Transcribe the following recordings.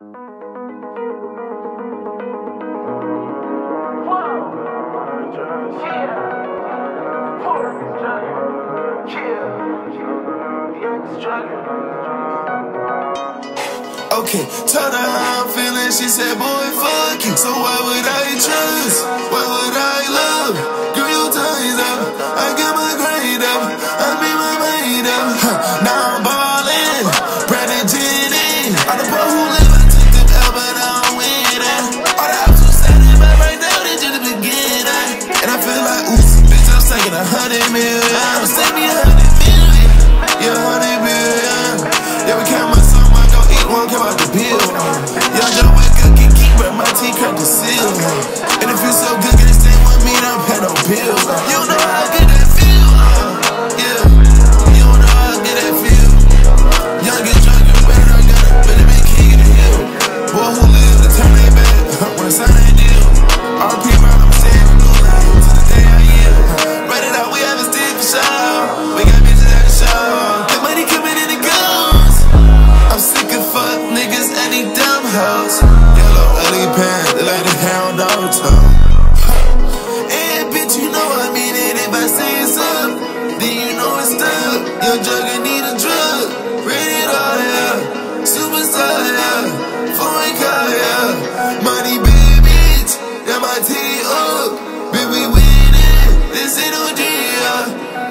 Okay, told her how I'm feeling, she said, boy, fuck you. So why would I trust? Why would I love? Girl, your time's up, I got my grade up, I made my mind up. Now I'm ballin', Brandon Jennings. I'm the boy who live, I took the L, but I don't win it. All the ups were setting back right now, they just the beginning. And I feel like, ooh, bitch, I'm taking 100 million. I'm send me 100 million, yeah, 100 million. Yeah, we count my song, I gon' eat one, come out the bill. Young Joe, wake up, get geek, but my teeth crack the seal. And if you so good, can't stay with me, don't pay no bills. You know how good that feel, yeah. You know how good that feel. Young get drunk and better, I got it, better be king of the hill. Boy who live to turn they back, when it's sign that deal. RP round, I'm staying in blue line, to the day I yield. Write it out, we have a stick for show. We got bitches at the show. The money coming in the goes. I'm sick of fuck niggas and these dumb hoes. Yellow ugly pants, they like the hound dog toe. And bitch, you know I mean it. If I say it's up, then you know it's stuck. Your jugger need a drug. Rated R, yeah. Superstar, yeah. Foreign car, yeah. Money, big bitch. Yeah, my team up. Bitch, we winning. This ain't OG, yeah.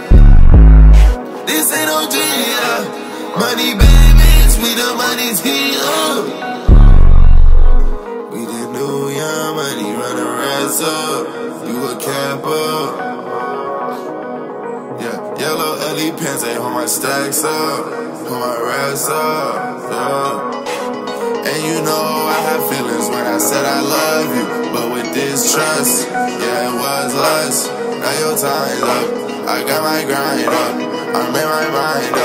This ain't OG, yeah. Money, big bitch. We the money's here. We the new young money, run the rest up. You a capper. Yeah, yellow LED pants, they hold my stacks up. Put my rest up, yeah. And you know I had feelings when I said I love you. But with this trust, yeah, it was lust. Now your time's up, I got my grind up, I made my mind up.